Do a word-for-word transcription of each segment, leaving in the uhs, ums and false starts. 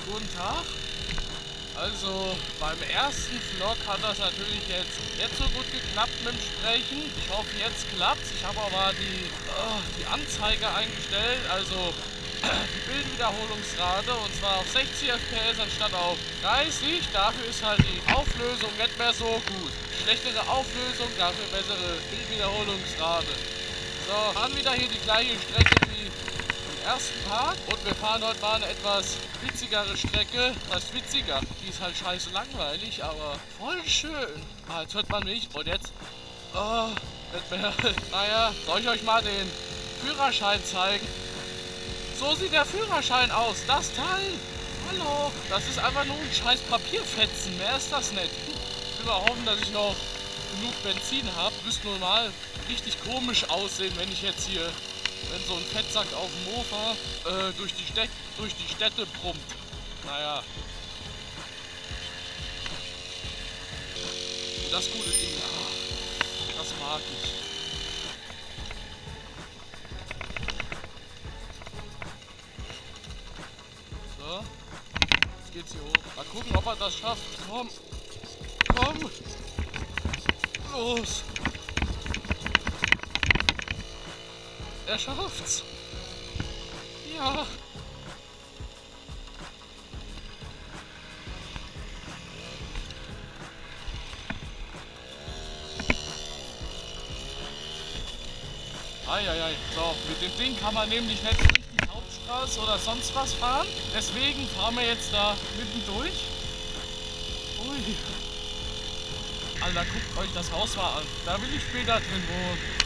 Guten Tag. Also beim ersten Vlog hat das natürlich jetzt nicht so gut geklappt mit dem Sprechen. Ich hoffe, jetzt klappt's. Ich habe aber die, oh, die Anzeige eingestellt, also die Bildwiederholungsrate, und zwar auf sechzig F P S anstatt auf dreißig. Dafür ist halt die Auflösung nicht mehr so gut. Schlechtere Auflösung, dafür bessere Bildwiederholungsrate. So, fahren wieder hier die gleiche Strecke wie im ersten Part. Und wir fahren heute mal eine etwas witzigere Strecke. Das heißt witziger. Die ist halt scheiße langweilig, aber voll schön. Ah, jetzt hört man mich. Und jetzt... Oh, nicht mehr. Naja, soll ich euch mal den Führerschein zeigen? So sieht der Führerschein aus. Das Teil. Hallo. Das ist einfach nur ein scheiß Papierfetzen. Mehr ist das nicht. Ich will mal hoffen, dass ich noch genug Benzin habe. Müsste nur mal richtig komisch aussehen, wenn ich jetzt hier, wenn so ein Fettsack auf dem Mofa äh, durch, die Städ durch die Städte brummt. Naja. Das gute Ding, ach, das mag ich. So, jetzt geht's hier hoch. Mal gucken, ob er das schafft. Komm, komm, los. Er schafft's. Ja. Eieiei. So, mit dem Ding kann man nämlich nicht durch die Hauptstraße oder sonst was fahren. Deswegen fahren wir jetzt da mitten durch. Ui. Alter, guckt euch das Haus mal an. Da will ich später drin wohnen.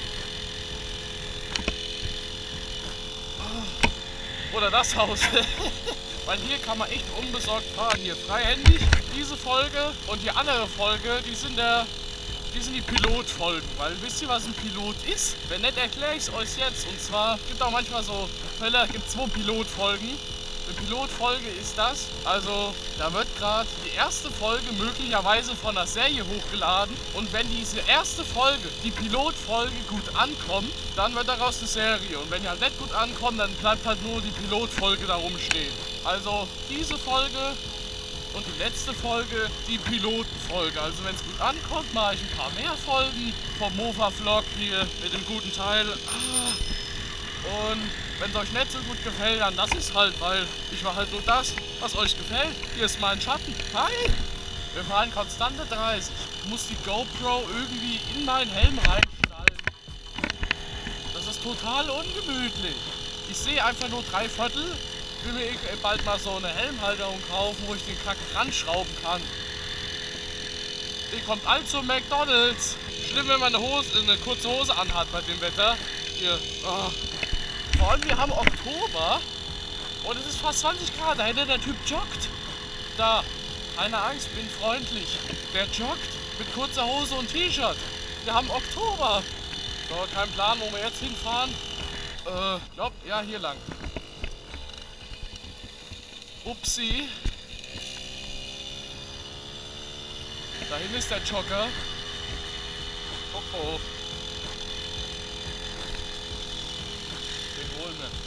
Oder das Haus. Weil hier kann man echt unbesorgt fahren. Hier freihändig. Diese Folge und die andere Folge, die sind der, die sind die Pilotfolgen. Weil wisst ihr, was ein Pilot ist? Wenn nicht, erkläre ich es euch jetzt. Und zwar gibt auch manchmal so Fälle, gibt zwei Pilotfolgen. Eine Pilotfolge ist das, also da wird gerade die erste Folge möglicherweise von der Serie hochgeladen, und wenn diese erste Folge, die Pilotfolge, gut ankommt, dann wird daraus eine Serie, und wenn die halt nicht gut ankommt, dann bleibt halt nur die Pilotfolge da rumstehen. Also diese Folge und die letzte Folge, die Pilotenfolge. Also wenn es gut ankommt, mache ich ein paar mehr Folgen vom Mofa-Vlog hier mit dem guten Teil. Und wenn es euch nicht so gut gefällt, dann lasst es halt, weil ich mache halt nur das, was euch gefällt. Hier ist mein Schatten. Hi! Wir fahren konstante dreißig. Ich muss die GoPro irgendwie in meinen Helm reinschnallen. Das ist total ungemütlich. Ich sehe einfach nur drei Viertel. Ich will mir bald mal so eine Helmhalterung kaufen, wo ich den Kack ranschrauben kann. Die kommt all zu McDonald's. Schlimm, wenn man eine, Hose, eine kurze Hose anhat bei dem Wetter. Hier. Oh. Vor allem, wir haben Oktober und es ist fast zwanzig Grad. Da hätte der Typ joggt. Da, keine Angst, bin freundlich. Der joggt mit kurzer Hose und T-Shirt. Wir haben Oktober. So, kein Plan, wo wir jetzt hinfahren. Äh, glaub, ja, hier lang. Upsi. Dahin ist der Jogger. Oh, oh. Den holen wir.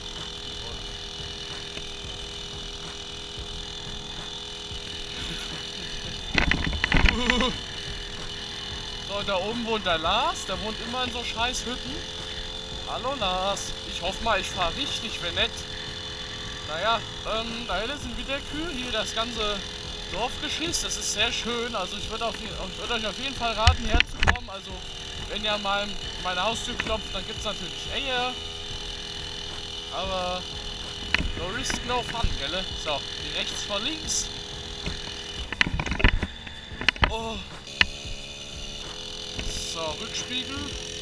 So, da oben wohnt der Lars, der wohnt immer in so scheiß Hütten. Hallo Lars, ich hoffe mal, ich fahre richtig, wenn nicht. Naja, ähm, da hinten sind wieder Kühe, hier das ganze Dorfgeschiss, das ist sehr schön. Also ich würde würd euch auf jeden Fall raten, herzukommen. Also wenn ihr an meinem, meine Haustür klopft, dann gibt es natürlich Eier. Aber no risk, no fun, gell? So, die rechts vor links. Oh. So, Rückspiegel.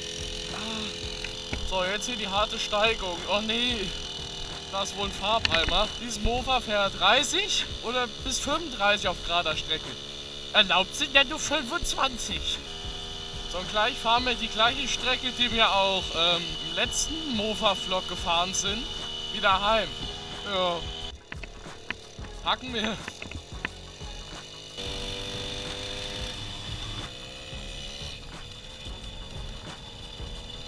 So, jetzt hier die harte Steigung. Oh nee, da ist wohl ein Farbeimer. Dieses Mofa fährt dreißig oder bis fünfunddreißig auf gerader Strecke. Erlaubt sind ja nur fünfundzwanzig. So, und gleich fahren wir die gleiche Strecke, die wir auch ähm, im letzten Mofa-Vlog gefahren sind, wieder heim. Ja. Packen wir.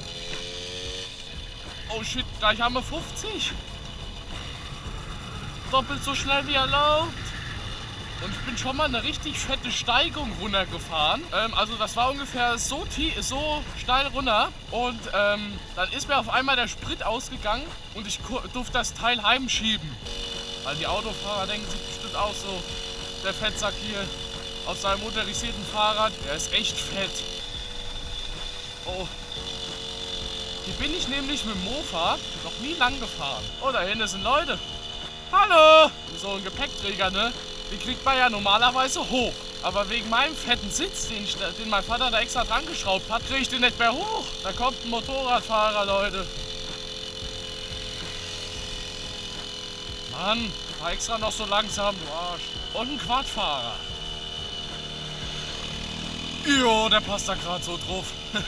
Oh shit, gleich haben wir fünfzig. doppelt so schnell wie erlaubt. Und ich bin schon mal eine richtig fette Steigung runtergefahren. Ähm, also das war ungefähr so tief, so steil runter. Und ähm, dann ist mir auf einmal der Sprit ausgegangen und ich durfte das Teil heimschieben. Weil die Autofahrer denken sich bestimmt auch so, der Fettsack hier auf seinem motorisierten Fahrrad, der ist echt fett. Oh. Hier bin ich nämlich mit dem Mofa noch nie lang gefahren. Oh, da hinten sind Leute. Hallo! So ein Gepäckträger, ne? Den kriegt man ja normalerweise hoch. Aber wegen meinem fetten Sitz, den, ich, den mein Vater da extra dran geschraubt hat, kriege ich den nicht mehr hoch. Da kommt ein Motorradfahrer, Leute. Mann, war extra noch so langsam, du Arsch. Und ein Quadfahrer. Jo, der passt da gerade so drauf.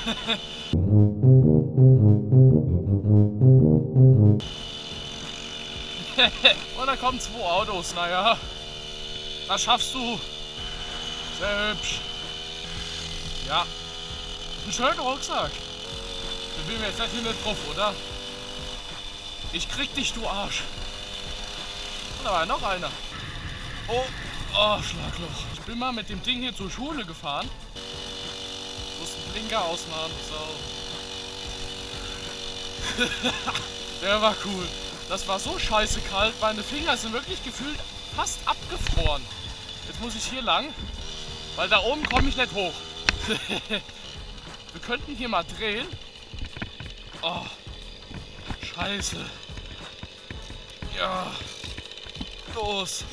Und da kommen zwei Autos, naja. Das schaffst du. Sehr hübsch. Ja. Ein schöner Rucksack. Den will mir jetzt nicht nicht drauf, oder? Ich krieg dich, du Arsch. Und da war noch einer. Oh, oh, Schlagloch. Ich bin mal mit dem Ding hier zur Schule gefahren. Muss einen Blinker ausmachen, so. Der war cool. Das war so scheiße kalt. Meine Finger sind wirklich gefühlt fast abgefroren. Jetzt muss ich hier lang, weil da oben komme ich nicht hoch. Wir könnten hier mal drehen. Oh, scheiße. Ja, los.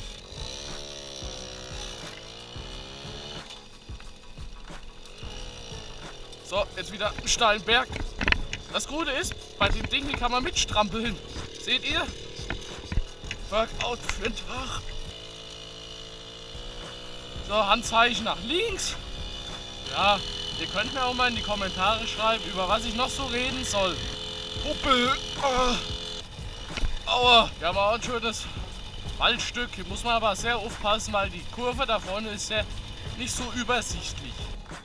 So, jetzt wieder einen steilen Berg. Das Gute ist, bei dem Ding hier kann man mitstrampeln. Seht ihr? Workout für den Tag. So, Handzeichen nach links. Ja, ihr könnt mir auch mal in die Kommentare schreiben, über was ich noch so reden soll. Huppel. Oh. Aua. Wir haben auch ein schönes Waldstück. Hier muss man aber sehr aufpassen, weil die Kurve da vorne ist ja nicht so übersichtlich.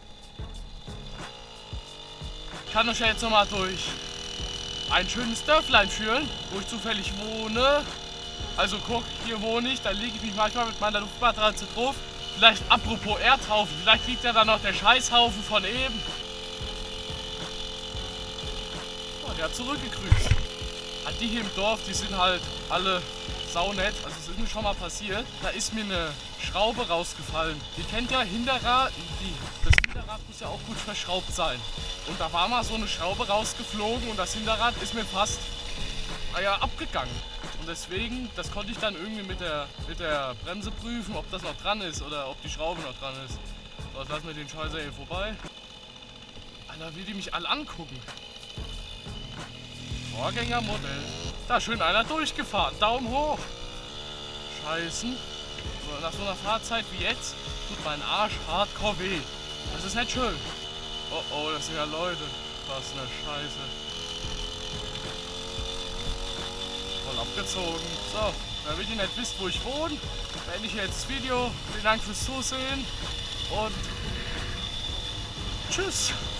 Ich kann euch ja jetzt nochmal durch ein schönes Dörflein führen, wo ich zufällig wohne. Also guck, hier wohne ich, da liege ich mich manchmal mit meiner Luftmatratze drauf. Vielleicht apropos Erdhaufen, vielleicht liegt ja da noch der Scheißhaufen von eben. Oh, der hat zurückgegrüßt. Ah, die hier im Dorf, die sind halt alle saunett. Also es ist mir schon mal passiert. Da ist mir eine Schraube rausgefallen. Ihr kennt ja Hinterrad, die, das Hinterrad muss ja auch gut verschraubt sein. Und da war mal so eine Schraube rausgeflogen und das Hinterrad ist mir fast naja, abgegangen. Und deswegen, das konnte ich dann irgendwie mit der, mit der Bremse prüfen, ob das noch dran ist oder ob die Schraube noch dran ist. So, jetzt lassen wir den Scheißer hier vorbei. Alter, wie die mich alle angucken. Vorgängermodell. Da schön einer durchgefahren. Daumen hoch. Scheißen. So, nach so einer Fahrzeit wie jetzt tut mein Arsch hardcore weh. Das ist nicht schön. Oh oh, das sind ja Leute. Was eine Scheiße. Voll abgezogen. So, damit ihr nicht wisst, wo ich wohne, beende ich jetzt das Video. Vielen Dank fürs Zusehen und tschüss.